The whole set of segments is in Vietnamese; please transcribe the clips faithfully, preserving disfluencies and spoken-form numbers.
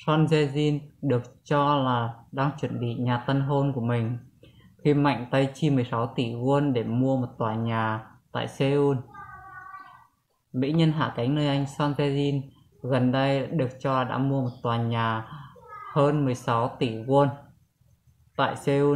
Son Ye-jin được cho là đang chuẩn bị nhà tân hôn của mình khi mạnh tay chi mười sáu tỷ won để mua một tòa nhà tại Seoul. Mỹ nhân hạ cánh nơi Anh Son Ye-jin gần đây được cho là đã mua một tòa nhà hơn mười sáu tỷ won tại Seoul.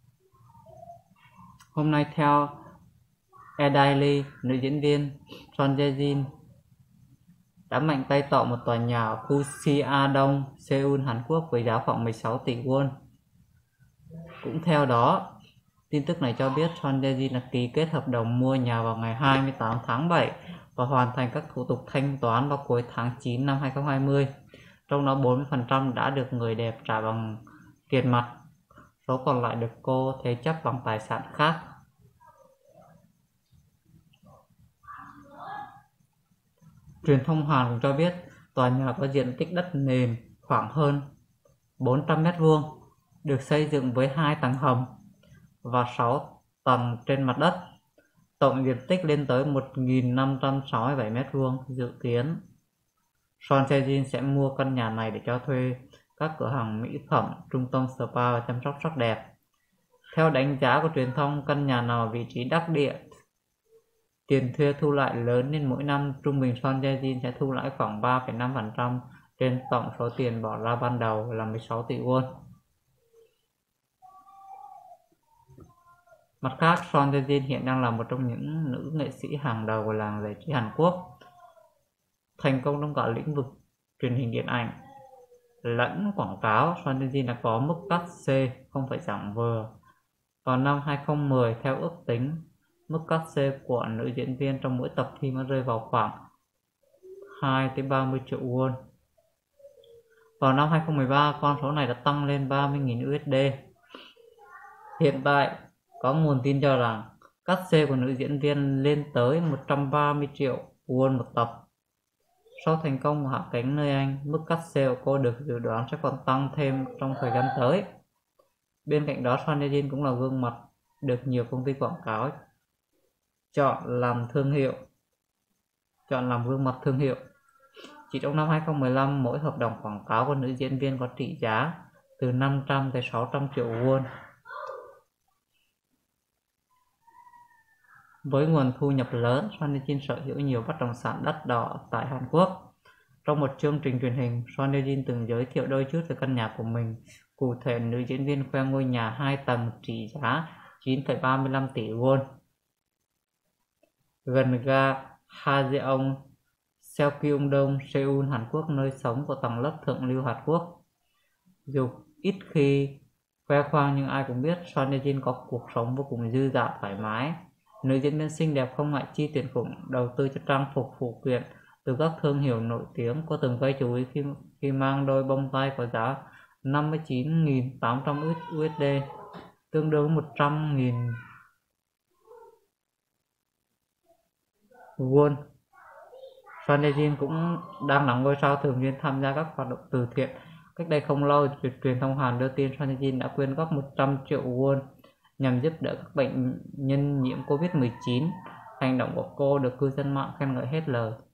Hôm nay theo E Daily, nữ diễn viên Son Ye-jin đã mạnh tay tậu một tòa nhà ở khu Siadong, Seoul, Hàn Quốc với giá khoảng mười sáu tỷ won. Cũng theo đó, tin tức này cho biết Son Ye-jin đã ký kết hợp đồng mua nhà vào ngày hai mươi tám tháng bảy và hoàn thành các thủ tục thanh toán vào cuối tháng chín năm hai nghìn không trăm hai mươi. Trong đó bốn mươi phần trăm đã được người đẹp trả bằng tiền mặt, số còn lại được cô thế chấp bằng tài sản khác. Truyền thông Hàn cũng cho biết tòa nhà có diện tích đất nền khoảng hơn bốn trăm mét vuông, được xây dựng với hai tầng hầm và sáu tầng trên mặt đất. Tổng diện tích lên tới một nghìn năm trăm sáu mươi bảy mét vuông. Dự kiến Son Ye-jin sẽ mua căn nhà này để cho thuê các cửa hàng mỹ phẩm, trung tâm spa và chăm sóc sắc đẹp. Theo đánh giá của truyền thông, căn nhà nằm ở vị trí đắc địa, tiền thuê thu lại lớn nên mỗi năm trung bình Son Ye-jin sẽ thu lãi khoảng ba phẩy năm phần trăm trên tổng số tiền bỏ ra ban đầu là mười sáu tỷ won. Mặt khác, Son Ye-jin hiện đang là một trong những nữ nghệ sĩ hàng đầu của làng giải trí Hàn Quốc, thành công trong cả lĩnh vực truyền hình điện ảnh lẫn quảng cáo. Son Ye-jin đã có mức cát xê không phải giảm vừa. Vào năm hai nghìn không trăm mười, theo ước tính, mức cát xê của nữ diễn viên trong mỗi tập phim đã rơi vào khoảng hai tới ba mươi triệu won. Vào năm hai nghìn không trăm mười ba, con số này đã tăng lên ba mươi nghìn đô la. Hiện tại, có nguồn tin cho rằng cát xê của nữ diễn viên lên tới một trăm ba mươi triệu won một tập. Sau thành công của Hạ cánh nơi Anh, mức cát xê của cô được dự đoán sẽ còn tăng thêm trong thời gian tới. Bên cạnh đó, Son Ye-jin cũng là gương mặt được nhiều công ty quảng cáo chọn làm thương hiệu, chọn làm gương mặt thương hiệu. Chỉ trong năm hai nghìn không trăm mười lăm, mỗi hợp đồng quảng cáo của nữ diễn viên có trị giá từ năm trăm tới sáu trăm triệu won. Với nguồn thu nhập lớn, Son Ye-jin sở hữu nhiều bất động sản đắt đỏ tại Hàn Quốc. Trong một chương trình truyền hình, Son Ye-jin từng giới thiệu đôi chút về căn nhà của mình. Cụ thể, nữ diễn viên khoe ngôi nhà hai tầng trị giá chín phẩy ba mươi lăm tỷ won gần ga Hajeong, Seogyeongdong, Seoul, Hàn Quốc, nơi sống của tầng lớp thượng lưu Hàn Quốc. Dù ít khi khoe khoang nhưng ai cũng biết Son Ye-jin có cuộc sống vô cùng dư dả thoải mái. Nữ diễn viên xinh đẹp không ngại chi tiền khủng đầu tư cho trang phục phụ kiện từ các thương hiệu nổi tiếng. Cô từng gây chú ý khi, khi mang đôi bông tai có giá năm mươi chín nghìn tám trăm đô la, tương đương một trăm nghìn won. Son Ye-jin cũng đang là ngôi sao thường xuyên tham gia các hoạt động từ thiện. Cách đây không lâu, truyền thông Hàn đưa tin Son Ye-jin đã quyên góp một trăm triệu won nhằm giúp đỡ các bệnh nhân nhiễm Covid mười chín. Hành động của cô được cư dân mạng khen ngợi hết lời.